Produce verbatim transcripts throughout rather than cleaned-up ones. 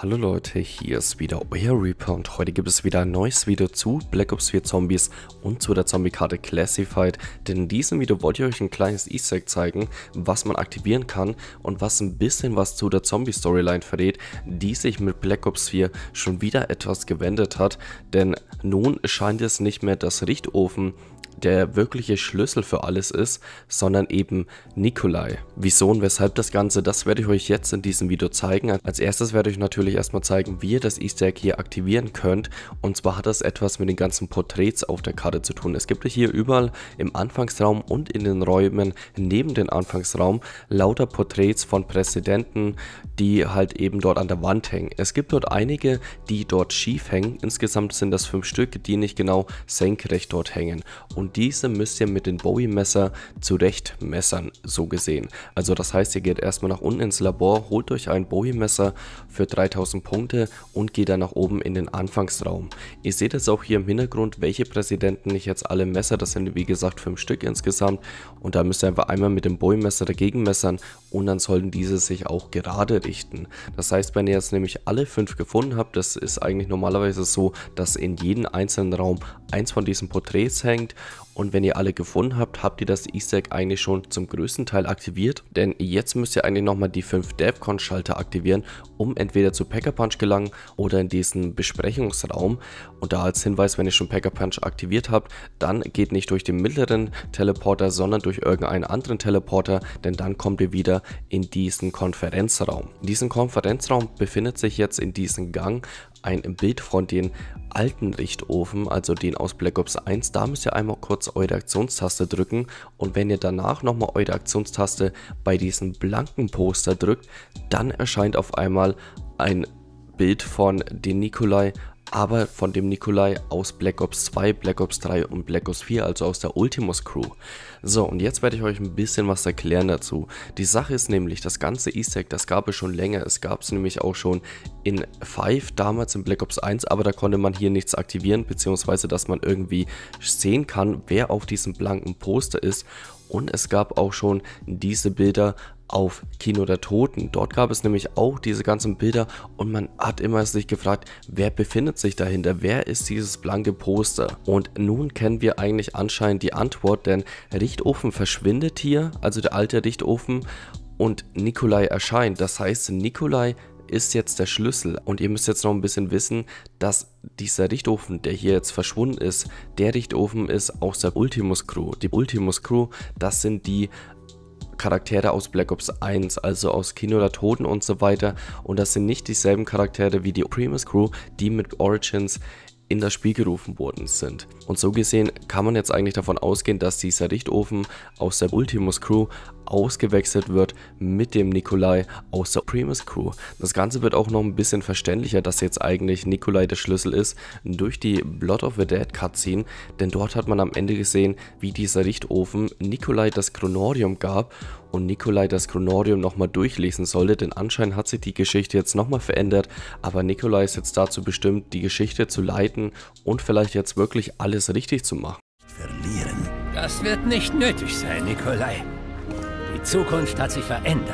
Hallo Leute, hier ist wieder euer Reaper und heute gibt es wieder ein neues Video zu Black Ops vier Zombies und zu der Zombie-Karte Classified, denn in diesem Video wollte ich euch ein kleines Easter Egg zeigen, was man aktivieren kann und was ein bisschen was zu der Zombie-Storyline verrät, die sich mit Black Ops vier schon wieder etwas gewendet hat, denn nun scheint es nicht mehr das Richtofen der wirkliche Schlüssel für alles ist, sondern eben Nikolai. Wieso und weshalb das Ganze, das werde ich euch jetzt in diesem Video zeigen. Als erstes werde ich natürlich erstmal zeigen, wie ihr das Easter Egg hier aktivieren könnt. Und zwar hat das etwas mit den ganzen Porträts auf der Karte zu tun. Es gibt hier überall im Anfangsraum und in den Räumen neben dem Anfangsraum lauter Porträts von Präsidenten, die halt eben dort an der Wand hängen. Es gibt dort einige, die dort schief hängen. Insgesamt sind das fünf Stück, die nicht genau senkrecht dort hängen. Und diese müsst ihr mit den Bowie-Messer zurecht messern, so gesehen. Also das heißt, ihr geht erstmal nach unten ins Labor, holt euch ein Bowie-Messer für dreitausend Punkte und geht dann nach oben in den Anfangsraum. Ihr seht jetzt auch hier im Hintergrund, welche Präsidenten ich jetzt alle messer. Das sind wie gesagt fünf Stück insgesamt. Und da müsst ihr einfach einmal mit dem Bowie-Messer dagegen messern und dann sollten diese sich auch gerade richten. Das heißt, wenn ihr jetzt nämlich alle fünf gefunden habt, das ist eigentlich normalerweise so, dass in jedem einzelnen Raum eins von diesen Porträts hängt. Und wenn ihr alle gefunden habt, habt ihr das Easter Egg eigentlich schon zum größten Teil aktiviert. Denn jetzt müsst ihr eigentlich nochmal die fünf Devcon-Schalter aktivieren, um entweder zu Pack-a-Punch gelangen oder in diesen Besprechungsraum. Und da als Hinweis, wenn ihr schon Pack-a-Punch aktiviert habt, dann geht nicht durch den mittleren Teleporter, sondern durch irgendeinen anderen Teleporter, denn dann kommt ihr wieder in diesen Konferenzraum. In diesem Konferenzraum befindet sich jetzt in diesem Gang ein Bild von den alten Richtofen, also den aus Black Ops eins. Da müsst ihr einmal kurz eure Aktionstaste drücken und wenn ihr danach nochmal eure Aktionstaste bei diesem blanken Poster drückt, dann erscheint auf einmal ein Bild von dem Nikolai, aber von dem Nikolai aus Black Ops zwei, Black Ops drei und Black Ops vier, also aus der Ultimus Crew. So, und jetzt werde ich euch ein bisschen was erklären dazu. Die Sache ist nämlich, das ganze Easter Egg, das gab es schon länger. Es gab es nämlich auch schon in fünf, damals in Black Ops eins, aber da konnte man hier nichts aktivieren, beziehungsweise dass man irgendwie sehen kann, wer auf diesem blanken Poster ist. Und es gab auch schon diese Bilder auf Kino der Toten. Dort gab es nämlich auch diese ganzen Bilder und man hat immer sich gefragt, wer befindet sich dahinter, wer ist dieses blanke Poster? Und nun kennen wir eigentlich anscheinend die Antwort, denn Richtofen verschwindet hier, also der alte Richtofen, und Nikolai erscheint. Das heißt, Nikolai ist jetzt der Schlüssel und ihr müsst jetzt noch ein bisschen wissen, dass dieser Richtofen, der hier jetzt verschwunden ist, der Richtofen ist aus der Ultimus Crew. Die Ultimus Crew, das sind die Charaktere aus Black Ops eins, also aus Kino der Toten und so weiter, und das sind nicht dieselben Charaktere wie die Primus Crew, die mit Origins in das Spiel gerufen worden sind. Und so gesehen kann man jetzt eigentlich davon ausgehen, dass dieser Richtofen aus der Ultimus Crew ausgewechselt wird mit dem Nikolai aus der Primus Crew. Das Ganze wird auch noch ein bisschen verständlicher, dass jetzt eigentlich Nikolai der Schlüssel ist, durch die Blood of the Dead Cutscene, denn dort hat man am Ende gesehen, wie dieser Richtofen Nikolai das Chronorium gab und Nikolai das Chronorium nochmal durchlesen sollte, denn anscheinend hat sich die Geschichte jetzt nochmal verändert, aber Nikolai ist jetzt dazu bestimmt, die Geschichte zu leiten und vielleicht jetzt wirklich alles richtig zu machen. Verlieren. Das wird nicht nötig sein, Nikolai. Die Zukunft hat sich verändert.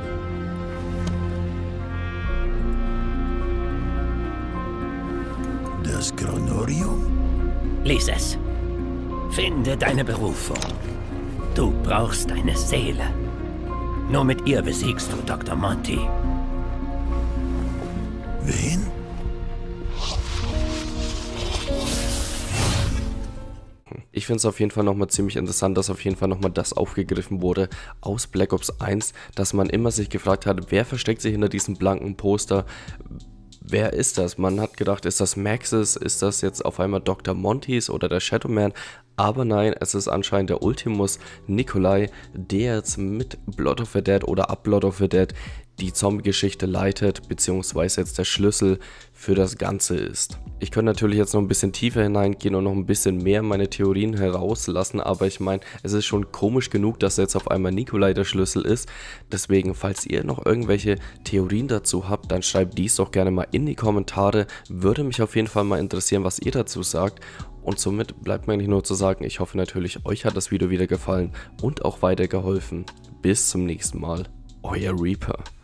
Das Chronorium? Lies es. Finde deine Berufung. Du brauchst deine Seele. Nur mit ihr besiegst du Doktor Monty. Wen? Ich finde es auf jeden Fall nochmal ziemlich interessant, dass auf jeden Fall nochmal das aufgegriffen wurde aus Black Ops eins, dass man immer sich gefragt hat, wer versteckt sich hinter diesem blanken Poster? Wer ist das? Man hat gedacht, ist das Maxis, ist das jetzt auf einmal Doktor Montys oder der Shadowman? Aber nein, es ist anscheinend der Ultimus Nikolai, der jetzt mit Blood of the Dead oder ab Blood of the Dead die Zombie-Geschichte leitet, beziehungsweise jetzt der Schlüssel für das Ganze ist. Ich könnte natürlich jetzt noch ein bisschen tiefer hineingehen und noch ein bisschen mehr meine Theorien herauslassen, aber ich meine, es ist schon komisch genug, dass jetzt auf einmal Nikolai der Schlüssel ist. Deswegen, falls ihr noch irgendwelche Theorien dazu habt, dann schreibt dies doch gerne mal in die Kommentare. Würde mich auf jeden Fall mal interessieren, was ihr dazu sagt. Und somit bleibt mir eigentlich nur zu sagen, ich hoffe natürlich, euch hat das Video wieder gefallen und auch weitergeholfen. Bis zum nächsten Mal, euer Reaper.